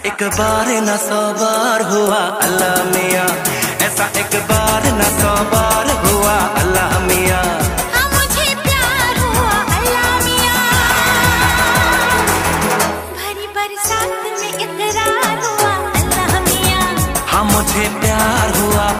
एक बार ना 100 बार हुआ अल्लाह मियाँ, ऐसा एक बार ना 100 बार हुआ अल्लाह मियाँ।